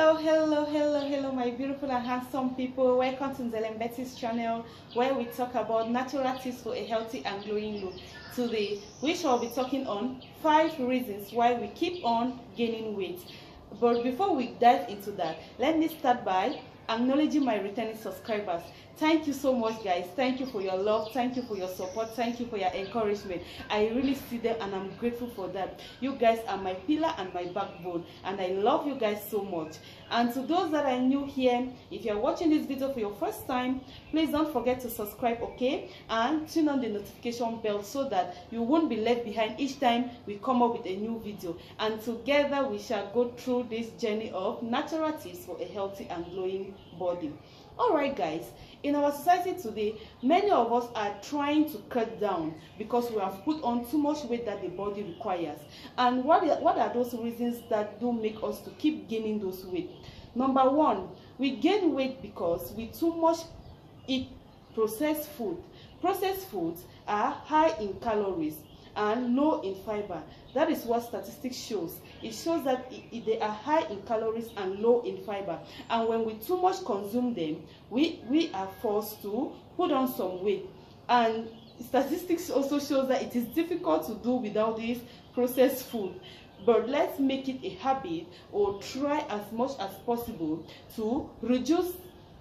Hello, my beautiful and handsome people. Welcome to Nzele Betty's channel, where we talk about natural tips for a healthy and glowing look. Today, we shall be talking on 5 reasons why we keep on gaining weight. But before we dive into that, let me start by acknowledging my returning subscribers. Thank you so much, guys. Thank you for your love, thank you for your support, thank you for your encouragement. I really see them and I'm grateful for that. You guys are my pillar and my backbone, and I love you guys so much. And to those that are new here, if you're watching this video for your first time, please don't forget to subscribe, okay, and turn on the notification bell so that you won't be left behind each time we come up with a new video. And together we shall go through this journey of natural tips for a healthy and glowing body. Alright guys, in our society today, many of us are trying to cut down because we have put on too much weight that the body requires. And what are those reasons that do make us to keep gaining those weight? Number 1, we gain weight because we too much eat processed food. Processed foods are high in calories and low in fiber. That is what statistics shows. It shows that they are high in calories and low in fiber. And when we too much consume them, we are forced to put on some weight. And statistics also shows that it is difficult to do without this processed food. But let's make it a habit, or try as much as possible to reduce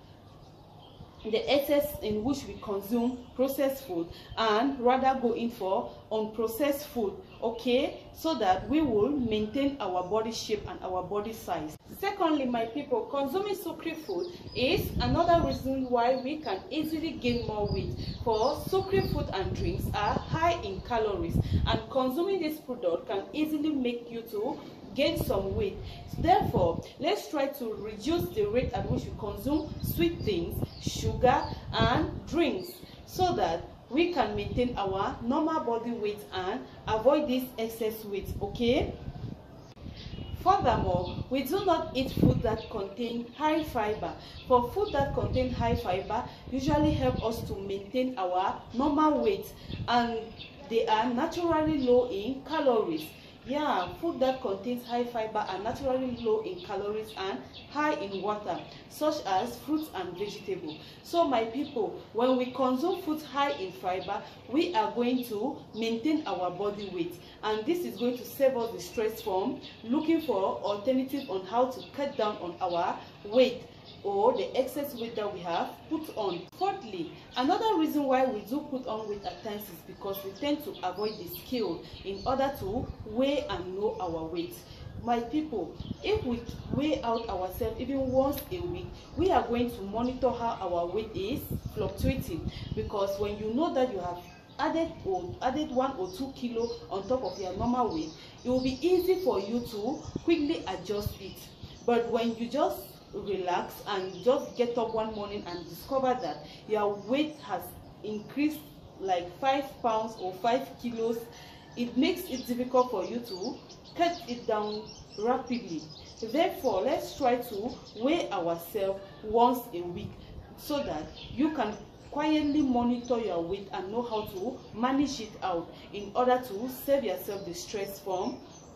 the excess in which we consume processed food and rather go in for unprocessed food, okay, so that we will maintain our body shape and our body size. Secondly, my people, consuming sugary food is another reason why we can easily gain more weight. For sugary food and drinks are high in calories, and consuming this product can easily make you to gain some weight. Therefore, let's try to reduce the rate at which we consume sweet things, sugar and drinks, so that we can maintain our normal body weight and avoid this excess weight, okay? Furthermore, we do not eat food that contain high fiber. For food that contain high fiber usually help us to maintain our normal weight, and they are naturally low in calories. Yeah, food that contains high fiber are naturally low in calories and high in water, such as fruits and vegetables. So my people, when we consume foods high in fiber, we are going to maintain our body weight, and this is going to save us the stress from looking for alternatives on how to cut down on our weight or the excess weight that we have put on. Fourthly, another reason why we do put on weight at times is because we tend to avoid the scale in order to weigh and know our weight. My people, if we weigh out ourselves even once a week, we are going to monitor how our weight is fluctuating, because when you know that you have added 1 or 2 kilos on top of your normal weight, it will be easy for you to quickly adjust it. But when you just relax and just get up one morning and discover that your weight has increased like 5 pounds or 5 kilos, it makes it difficult for you to cut it down rapidly. Therefore, let's try to weigh ourselves once a week so that you can quietly monitor your weight and know how to manage it out in order to save yourself the stress from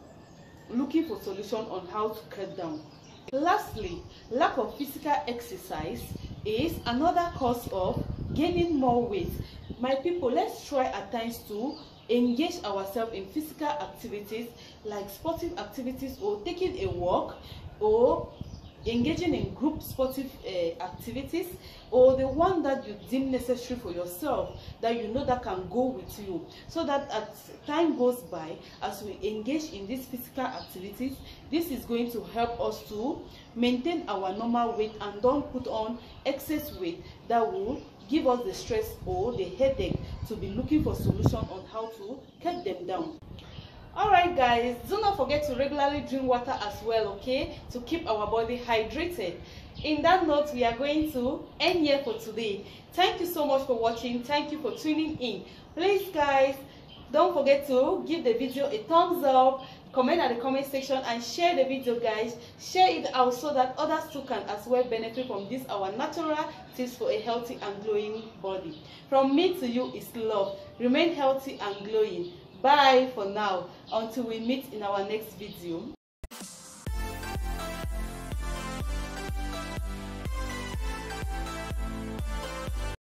looking for solution on how to cut down. Lastly, lack of physical exercise is another cause of gaining more weight. My people, let's try at times to engage ourselves in physical activities like sportive activities, or taking a walk, or engaging in group sportive activities, or the one that you deem necessary for yourself, that you know that can go with you, so that as time goes by, as we engage in these physical activities, this is going to help us to maintain our normal weight and don't put on excess weight that will give us the stress or the headache to be looking for solution on how to cut them down. Alright guys, do not forget to regularly drink water as well, okay, to keep our body hydrated. In that note, we are going to end here for today. Thank you so much for watching. Thank you for tuning in. Please guys, don't forget to give the video a thumbs up, comment at the comment section, and share the video, guys. Share it out so that others too can as well benefit from this, our natural tips for a healthy and glowing body. From me to you is love. Remain healthy and glowing. Bye for now, until we meet in our next video.